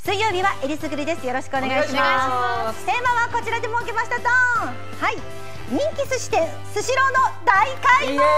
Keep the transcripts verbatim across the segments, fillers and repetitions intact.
水曜日はえりすぐりです。よろしくお願いします。テーマはこちらで設けました。ドーン。はい。人気寿司店スシローの大解剖。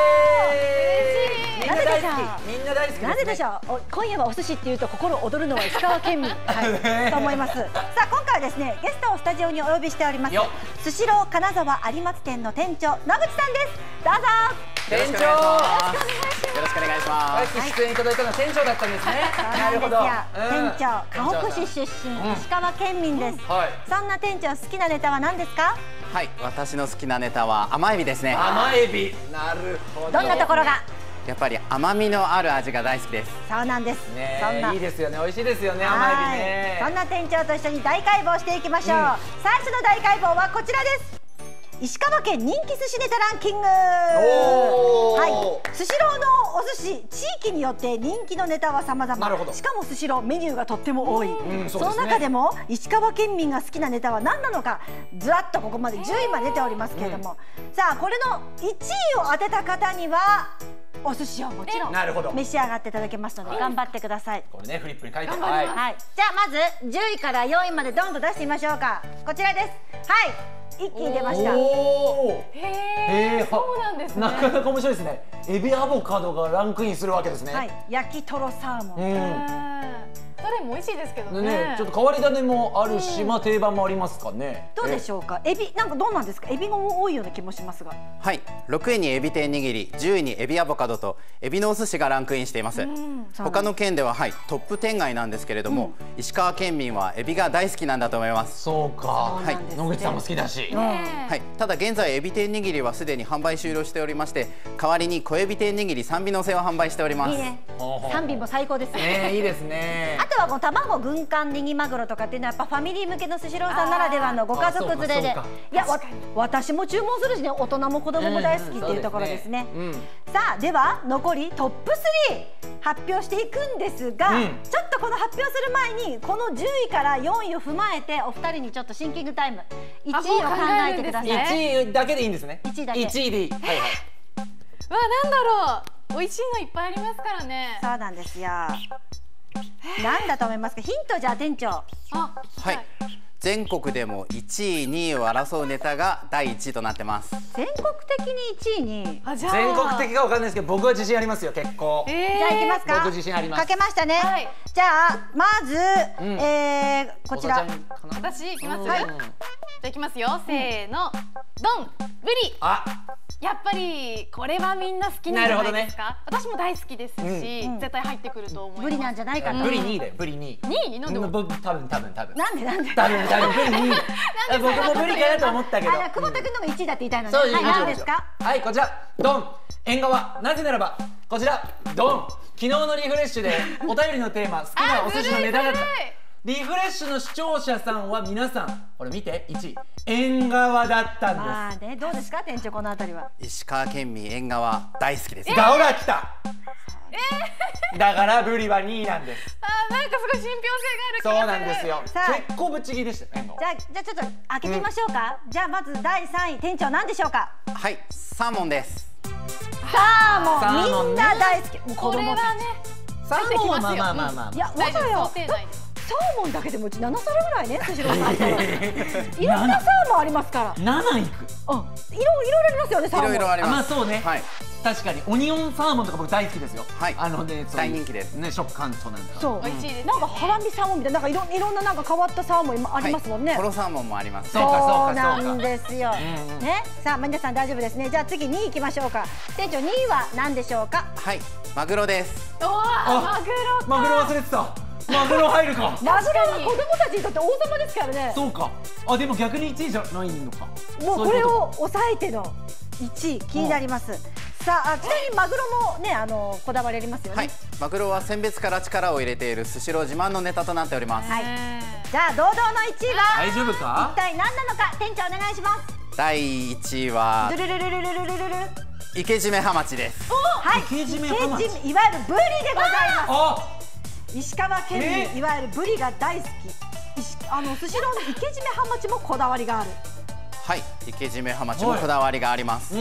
みんな大好き。みんな大好き。 なぜでしょう。今夜はお寿司っていうと心躍るのは石川県民、はい、と思います。さあ今回はですね、ゲストをスタジオにお呼びしております。スシロー金沢有松店の店長野口さんです。どうぞ。 店長。よろしくお願いします。 さっき出演いただいたのは店長だったんですね。 なるほど。店長、かほく市出身、石川県民です。そんな店長好きなネタは何ですか？ はい、私の好きなネタは甘エビですね。 甘エビ。なるほど。 どんなところが？ やっぱり甘みのある味が大好きです。 そうなんです。 そんないいですよね。美味しいですよね。甘エビね。 そんな店長と一緒に大解剖していきましょう。最初の大解剖はこちらです。石川県人気寿司ネタランキング。はい、スシローのお寿司、地域によって人気のネタは様々。しかもスシローメニューがとっても多い。その中でも石川県民が好きなネタは何なのか、ずらっとここまでじゅういまで出ておりますけれども、さあこれのいちいを当てた方にはお寿司をもちろん召し上がっていただけますので頑張ってください。 これね、フリップに書いてある。 はい、じゃあまずじゅういからよんいまでドンと出してみましょうか。こちらです。はい、一気に出ました。 へえ、そうなんですね。 なかなか面白いですね。エビアボカドがランクインするわけですね。 はい、焼きとろサーモン。 どれも美味しいですけどね。 ね、ちょっと変わり種もあるし、まあ定番もありますかね。 どうでしょうか。エビなんかどうなんですか。エビが多いような気もしますが。 はい、ろくいにエビ天握り、じゅういにエビアボカドとエビのお寿司がランクインしています。他の県でははいトップじゅう外なんですけれども、石川県民はエビが大好きなんだと思います。 そうか。はい、野口さんも好きだし。 はい、ただ現在エビ天握りはすでに販売終了しておりまして、代わりに小エビ天握りさんびのせを販売しております。いいね。 さんびも最高ですね。 いいですね。 あとはこの卵軍艦ネギマグロとかっていうのはやっぱファミリー向けのスシローさんならではのご家族連れで、いやわ私も注文するしね、大人も子供も大好きっていうところですね。さあでは残りトップスリー発表していくんですが、うん、ちょっとこの発表する前にこのじゅういからよんいを踏まえてお二人にちょっとシンキングタイムいちいを考えてください。 いちいだけでいいんですね。 いちいだけ。 いちいでいい。はいはい。 わあ、なんだろう。美味しいのいっぱいありますからね。 そうなんですよ。なんだと思いますか。ヒントじゃあ店長。 あ、 はい。全国でもいちいにいを争うネタがだいいちいとなってます。 全国的にいちいに。 あ、じゃあ全国的かわかんないですけど、僕は自信ありますよ。結構。 えー、じゃあ行きますか。 僕自信あります。 かけましたね。はい、じゃあまず、うん、えー、こちら。 私行きます。はい。じゃあ行きますよ。せーの、ドン、ブリ。あ。やっぱりこれはみんな好きなんじゃないですか。私も大好きですし、絶対入ってくると思います。 ブリなんじゃないかな。 ブリにいだよ。ブリにい。 にい？なんで？ 僕多分多分多分。 なんでなんで？ 多分多分ブリにい。僕もブリかなと思ったけど。 あ、久保田君のがいちいだって言いたいのね。はい、何ですか？ はい、こちらドン。縁側。なぜならばこちらドン。昨日のリフレッシュでお便りのテーマ好きなお寿司のネタだった。リフレッシュの視聴者さんは皆さんこれ見ていちい縁側だったんです。 まあね、どうですか店長このあたりは。 石川県民縁側大好きです。 ガオが来た。だからブリはにいなんです。 あ、なんかすごい信憑性がある気がする。 そうなんですよ。結構ぶっちぎりでしたね。 じゃあじゃあちょっと開けてみましょうか。じゃあまずだいさんい店長何でしょうか。 はい、サーモンです。 サーモンみんな大好き。もうこれはね。 サーモンはまあまあまあまあ。 いや、わざよ。サーモンだけでもうちななされぐらいね、スシローさん。いろんなサーモンありますから。 なないく。 うん、いろいろありますよね、サーモン。 いろいろあります。 まあそうね。はい。確かにオニオンサーモンとか僕大好きですよ。 はい。 あのね、 大人気です。 ね、食感となんか。 そう。美味しいです。なんかハラミサーモンみたいな、なんかいろいろんななんか変わったサーモンありますもんね。 トロサーモンもあります。 そうかそうかそうか。 なんですよ。ね、さあ皆さん大丈夫ですね。じゃあ次にい行きましょうか。店長にいは何でしょうか。 はい、マグロです。 おお、マグロ。 マグロ忘れてた。マグロ入るか。 マグロは子供たちにとって王様ですからね。 そうか。あ、でも逆にいちいじゃないのか。 もうこれを抑えてのいちい気になります。さあ、ちなみにマグロもね、あのこだわりありますよね。 はい、マグロは選別から力を入れているスシロー自慢のネタとなっております。 はい。じゃあ堂々のいちいは大丈夫か？ 一体何なのか店長お願いします。 だいいちいはルルルルルルルルルル池締めハマチです。 はい。 池締めハマチ。 いわゆるブリでございます。 あ。 石川県民いわゆるブリが大好き。あのスシローの池締めハマチもこだわりがある。 はい、池締めハマチもこだわりがあります。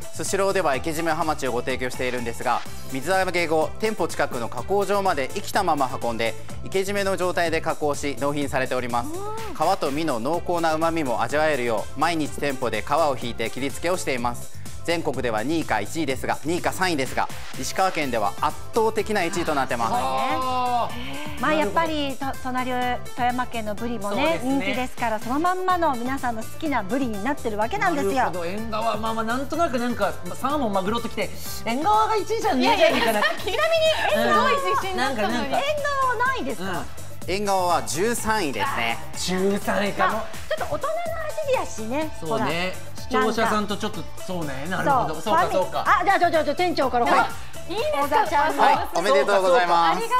スシローでは活締めハマチをご提供しているんですが、水揚げ後店舗近くの加工場まで生きたまま運んで活締めの状態で加工し納品されております。皮と身の濃厚な旨味も味わえるよう毎日店舗で皮を引いて切り付けをしています。全国ではにいかいちいですがにいかさんいですが、石川県では圧倒的ないちいとなってます。 まあやっぱりと隣富山県のブリもね人気ですから、そのまんまの皆さんの好きなブリになってるわけなんですよ。 なるほど。縁側、まあまあなんとなくなんかサーモンマグロときて縁側がいちいじゃねえじゃねえかな。 ちなみに縁側自信だったのに、縁側ないですか？ 縁側はじゅうさんいですね。 じゅうさんいかも。 ちょっと大人の味やしね。 そうね。視聴者さんとちょっとそうね。なるほど。そうかそうか。 あ、じゃあじゃあじゃあ店長からほら。 いいですか？ はい、おめでとうございます。 ありがとうございます。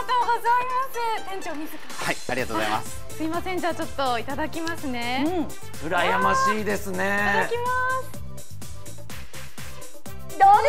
店長自ら。 はい、ありがとうございます。 すいません、じゃあちょっといただきますね。 うん。羨ましいですね。 いただきます。 どうですか？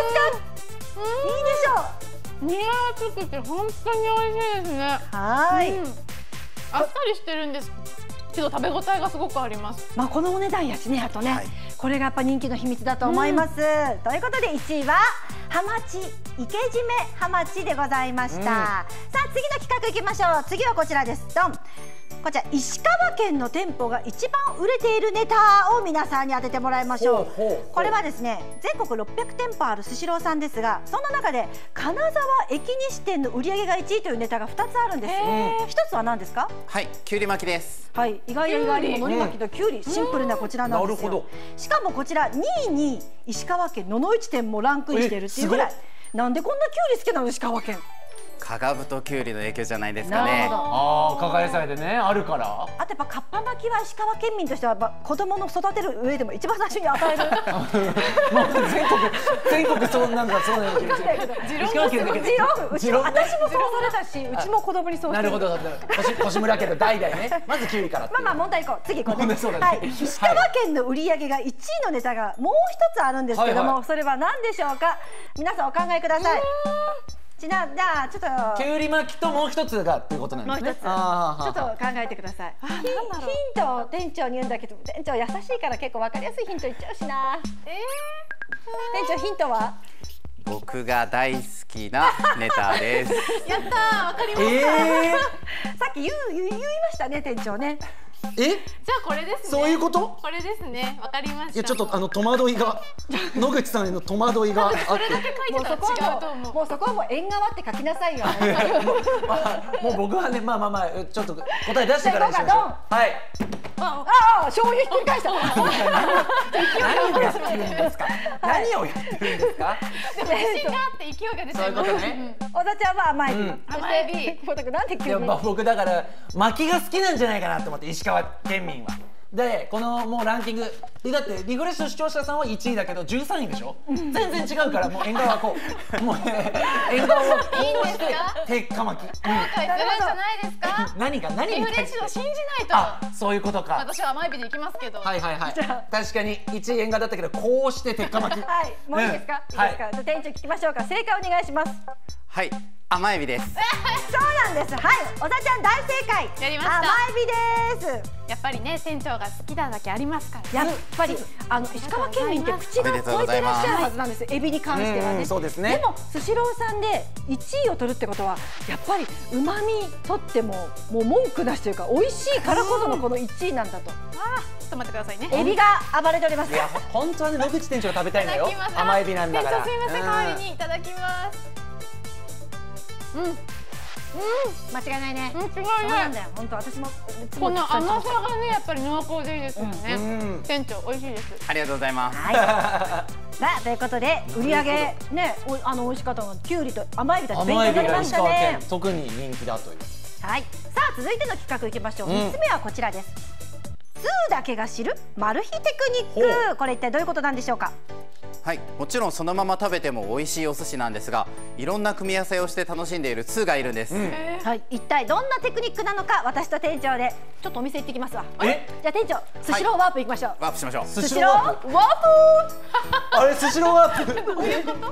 いいでしょう。 身が厚くて本当に美味しいですね。 はい。 あっさりしてるんですけど食べ応えがすごくあります。 まあこのお値段やしね、あとね、これがやっぱ人気の秘密だと思います。ということでいちいはハマチ、活締めハマチでございました。さあ次の企画いきましょう。次はこちらです。ドン。こちら石川県の店舗が一番売れているネタを皆さんに当ててもらいましょう。これはですね、全国ろっぴゃくてんぽあるスシローさんですが、そんな中で金沢駅西店の売り上げがいちいというネタがふたつあるんです。ひとつは何ですか？ はい、きゅうり巻きです。 はい、意外や意外にも海苔巻きときゅうり、シンプルなこちらなんですよ。しかもこちらにいに石川県野々市店もランクインしているっていうぐらい。なんでこんなきゅうり好きなの石川県？ かがぶときゅうりの影響じゃないですかね。 ああ、加賀野菜でね、あるから。 あとやっぱかっぱ巻きは石川県民としては子供の育てる上でも一番最初に与える。 もう全国全国そんなんかそうなんですけど。石川県だけど。 うちも私もそうされたし、うちも子供にそうしてる。 なるほど。越村家の代々ね。まずきゅうりから。 まあまあ問題いこう。次行こうね。はい。石川県の売り上げがいちいのネタがもう一つあるんですけども、それは何でしょうか。皆さんお考えください。ちな、じゃあちょっときゅうり巻きともう一つがっていうことなんですね。 もう一つちょっと考えてください。ヒントを店長に言うんだけど、店長優しいから結構わかりやすいヒント言っちゃうしな。えー、店長ヒントは？ 僕が大好きなネタです。 やったー、わかりました。 えー、 さっき言う言いましたね、店長ね。 え？じゃあこれですね。 そういうこと？ これですね。わかりました。 いやちょっとあの戸惑いが野口さんへの戸惑いがあって。 それだけ書いてたら違うと思う。 もうそこはもう縁側って書きなさいよ。 もう僕はね、まあまあまあちょっと答え出してからにしましょう。はい。 ああ、醤油ひっくり返した。 何をやってるんですか。何をやってるんですか。 でも自信があって勢いが出てる。 そういうことね。 小田ちゃんは甘エビ。 甘エビ。 小田君なんで急に。 いや僕だから巻きが好きなんじゃないかなと思って、石川県民は。でこのもうランキングだってリフレッシュ視聴者さんはいちいだけどじゅうさんいでしょ。全然違うからもう縁側こうもう縁側をこうして鉄火巻き。 後悔するんじゃないですか。 何が何リにフレッシュを信じないと。 あ、そういうことか。 私は甘エビでいきますけど。 はいはいはい。確かにいちい縁側だったけどこうして鉄火巻き。 はい、もういいですか。いいですか。じゃ店長聞きましょうか。正解お願いします。 はい、甘エビです。 そうなんです。はい、小田ちゃん大正解。 やりました。 甘エビです。 やっぱりね、店長が好きなだけありますから。 やっぱりあの石川県民って口が超えてらっしゃるはずなんです。エビに関してはね。 そうですね。 でもスシローさんでいちいを取るってことはやっぱり旨味取ってももう文句なしというか美味しいからこそのこのいちいなんだと。 ああ、ちょっと待ってくださいね。 エビが暴れております。 いや本当はね、野口店長が食べたいのよ。甘エビなんだから。 店長すいません、代わりにいただきます。うん、うん、 間違いないね。 間違いない。 そうなんだよ。本当私もこの甘さがね、やっぱり濃厚でいいですよね。店長美味しいです。 ありがとうございます。 はい。さあということで売り上げね、あの美味しかったのがきゅうりと甘エビだって勉強になりましたね。 特に人気だという。 はい。さあ続いての企画いきましょう。三つ目はこちらです。ツーだけが知るマル秘テクニック。これ一体どういうことなんでしょうか。 はい、もちろんそのまま食べても美味しいお寿司なんですが、いろんな組み合わせをして楽しんでいるツーがいるんです。 はい、一体どんなテクニックなのか、私と店長でちょっとお店行ってきますわ。 え、 じゃあ店長、スシローワープ行きましょう。 ワープしましょう。 スシローワープ。 あれスシローワープ。 どういうこと？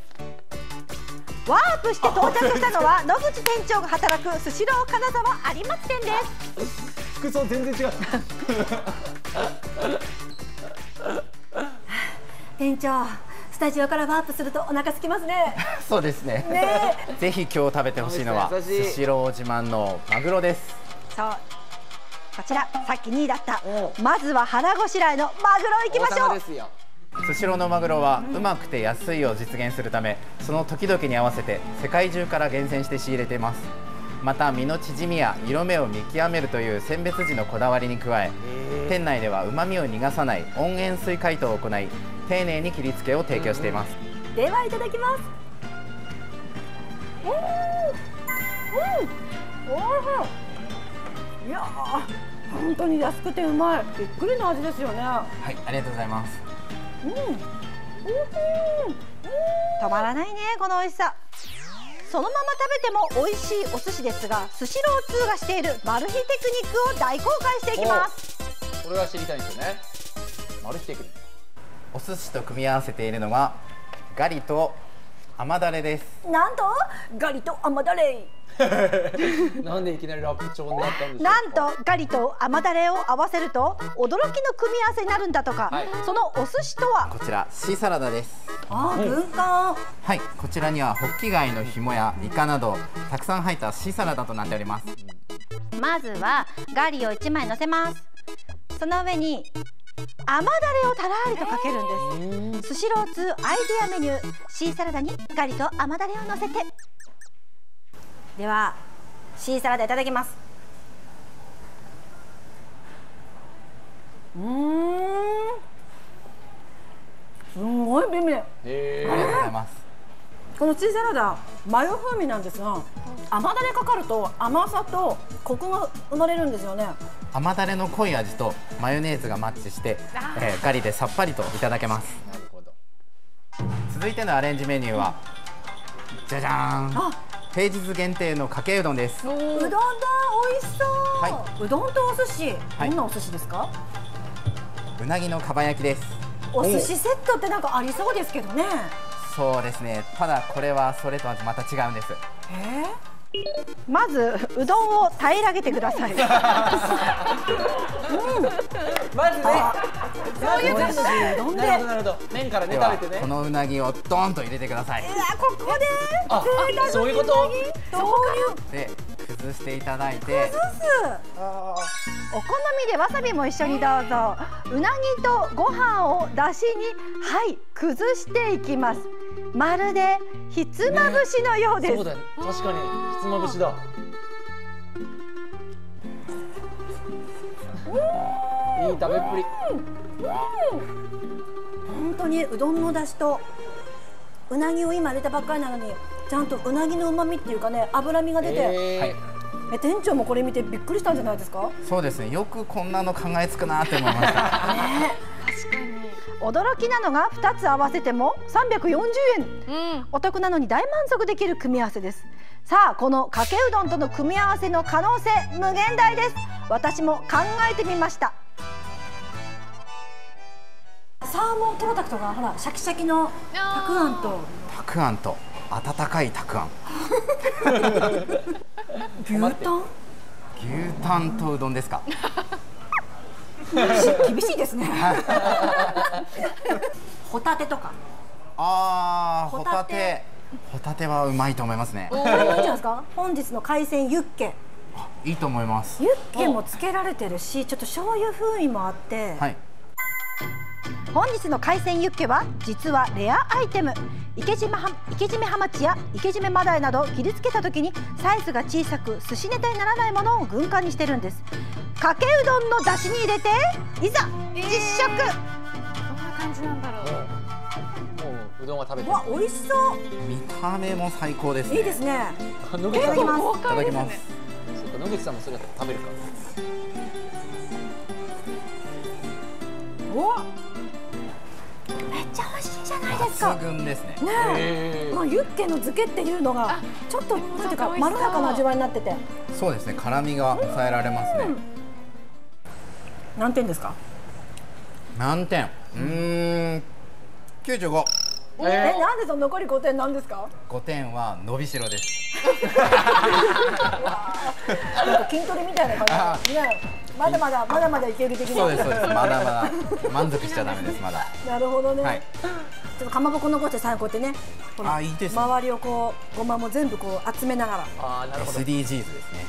ワープして到着したのは野口店長が働くスシロー金沢有松店です。 服装全然違う。 店長、 スタジオからワープするとお腹空きますね。 そうですね。ぜひ今日食べてほしいのはスシロー自慢のマグロです。 そう。こちらさっきにいだったまずは腹ごしらえのマグロいきましょう。 スシローのマグロはうまくて安いを実現するため、その時々に合わせて世界中から厳選して仕入れています。また身の縮みや色目を見極めるという選別時のこだわりに加え、店内ではうまみを逃がさない温塩水解凍を行い、丁寧に切り付けを提供しています。 ではいただきます。うんうん、おいしい。いやー、本当に安くてうまい、びっくりの味ですよね。 はい、ありがとうございます。 うん、うん、止まらないね、この美味しさ。そのまま食べても美味しいお寿司ですが、スシロー通がしているマル秘テクニックを大公開していきます。 これは知りたいんですよね。マル秘テクニック。 お寿司と組み合わせているのはガリと甘だれです。 なんとガリと甘だれ。 なんでいきなりラップ調になったんでしょうか。 なんとガリと甘だれを合わせると驚きの組み合わせになるんだとか、はい、そのお寿司とはこちらシーサラダです。 ああ、軍艦。 はい、こちらにはホッキ貝の紐やイカなどたくさん入ったシーサラダとなっております。 まずはガリをいちまい乗せます。その上に甘だれをたらりとかけるんです。スシロー通アイデアメニュー、シーサラダにガリと甘だれを乗せて。ではシーサラダいただきます。うーん、すごい美味。 えー、ありがとうございます。 このシーサラダマヨ風味なんですが、甘だれかかると甘さとコクが生まれるんですよね。 甘だれの濃い味とマヨネーズがマッチして、えー、ガリでさっぱりといただけます。なるほど。続いてのアレンジメニューはじゃじゃーん、平日限定のかけうどんです。 うどんだ、美味しそう、はい、うどんとお寿司、どんなお寿司ですか？はい、 うなぎのかば焼きです。 お寿司セットってなんかありそうですけどね。 そうですね、ただこれはそれとはまた違うんです。 えーまずうどんを平らげてください。うん、 まずね、 そういうことでうどんで。 なるほどなるほど。麺からね食べてね。 このうなぎをドーンと入れてください。 うわ、ここで。 あ、そういうこと。 豆乳で崩していただいて。 崩す。お好みでわさびも一緒にどうぞ。うなぎとご飯をだしにはい崩していきます。まるでひつまぶしのようです。 そうだね、確かにひつまぶしだ。いい食べっぷり。 本当にうどんの出汁とうなぎを今入れたばっかりなのに、ちゃんとうなぎの旨味っていうかね、脂身が出て、えー、え店長もこれ見てびっくりしたんじゃないですか？ そうですね、よくこんなの考えつくなって思いました。 ね、確かに。驚きなのがふたつ合わせてもさんびゃくよんじゅうえん、うん、お得なのに大満足できる組み合わせです。さあ、このかけうどんとの組み合わせの可能性無限大です。私も考えてみました。サーモントロタクとかほらシャキシャキのたくあんとたくあんと温かいたくあん牛タン牛タンとうどんですか？ 厳しいですね。ホタテとか。 ああ、ホタテ。ホタテはうまいと思いますね。 これもいいんじゃないですか？本日の海鮮ユッケ。 いいと思います。 ユッケもつけられてるし、ちょっと醤油風味もあって。はい。本日の海鮮ユッケは実はレアアイテム。池島は池締めハマチや池締めマダイなど切りつけた時にサイズが小さく寿司ネタにならないものを軍艦にしてるんです。かけうどんの出汁に入れていざ実食、えー、 どんな感じなんだろう。もううどんは食べてる。 わ、美味しそう。 見た目も最高ですね。 いいですね。 野口さん、 いただきます。 そうか、野口さんもそれ食べるか。 お、めっちゃ美味しいじゃないですか。 抜群ですね。 ね、まあユッケの漬けっていうのがちょっとなんていうかまろやかな味わいになってて。そうですね、辛みが抑えられますね。何点ですか？ 何点？うーん、きゅうじゅうご。 えー、なんでその残りごてんなんですか？ ごてんは伸びしろです。 なんか筋トレみたいな感じね。 まだまだまだまだいける的な。 そうですそうです。まだまだ満足しちゃダメです。まだ。 なるほどね。 はい。 ちょっとかまぼこ残して最後こうやってね。このあ、いいですね。 周りをこうごまも全部こう集めながら。 ああ、なるほど。 エスディージーズですね。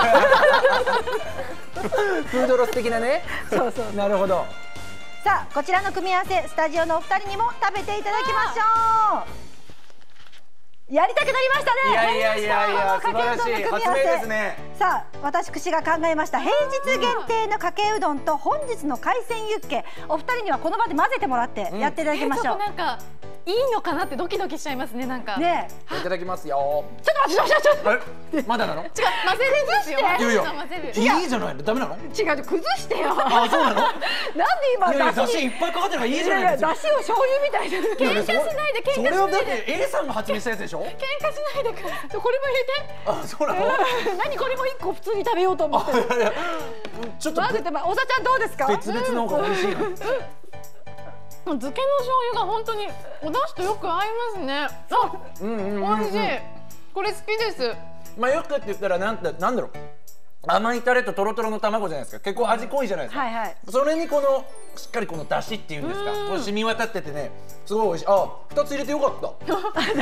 フードロス的なね。 そうそう。 なるほど。 さあこちらの組み合わせスタジオのお二人にも食べていただきましょう。やりたくなりましたね。 いやいやいやいや、素このか晴らしいけうどんの組み合わせ発明ですね。 さあ私串が考えました平日限定のかけうどんと本日の海鮮ユッケ、お二人にはこの場で混ぜてもらってやっていただきましょう。 ちょっとなんかいいのかなってドキドキしちゃいますね。なんかねいただきますよ。 ちょっと待ってちょっと待ってちょっとえ、まだなの？ 違う、混ぜるんですよ。 いやいや混ぜる。 いいじゃないの。ダメなの？ 違う崩してよ。 あ、そうなの？ なんで今いやいや、 出汁に出汁いっぱいかかってるからいいじいやいやゃないですか。 出汁を醤油みたいに喧嘩しないで喧嘩しそれはだっないでて A さんが発明したやつでしょ？ 喧嘩しないでください。これも入れて。 あ、そうなの？ 何これも一個普通に食べようと思ってる。 いやいやちょっと混ぜてま小田ちゃんどうですか？ 別々の方が美味しいの。 漬けの醤油が本当にお出汁とよく合いますね。あ、 うんうんうんうん。 美味しい。これ好きです。 まあよくって言ったらなんだなんだろう。甘いタレとトロトロの卵じゃないですか。結構味濃いじゃないですか。 はいはい。 それにこのしっかりこの出汁っていうんですか。これ染み渡っててね、すごい美味しい。あ、二つ入れてよかった。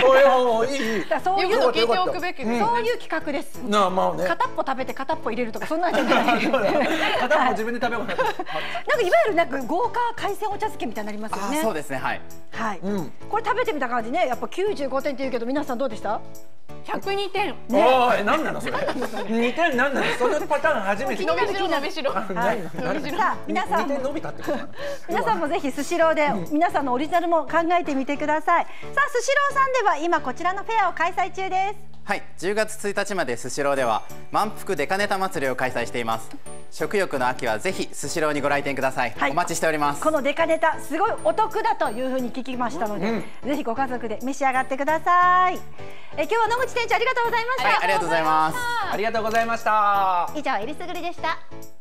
おいおいいいいい。 だからそういう言うこと聞いておくべきです。 そういう企画です。 なあまあね。 片っぽ食べて片っぽ入れるとかそんなんじゃない。 片っぽ自分で食べようかな。 なんかいわゆるなんか豪華海鮮お茶漬けみたいになりますよあ、 ね。 そうですね。はい。 はい。 うんこれ食べてみた感じね、やっぱきゅうじゅうごてんって言うけど皆さんどうでした？ ひゃくにてん。 おい、なんなのそれ。二点なんなの。そのパターン初めて。 伸びしろ伸びしろ。 はいさあ皆さんも二点伸びたってことなの。 皆さんもぜひスシローで皆さんのオリジナルも考えてみてください。さあスシローさんでは今こちらのフェアを開催中です。 はい、じゅうがつついたちまでスシローでは満腹デカネタ祭りを開催しています。食欲の秋はぜひスシローにご来店ください。 はいお待ちしております。 このデカネタすごいお得だというふうに聞きましたので、 うんぜひご家族で召し上がってください。え今日は野口店長ありがとうございました。 はい、ありがとうございます。 ありがとうございました。 以上えりすぐりでした。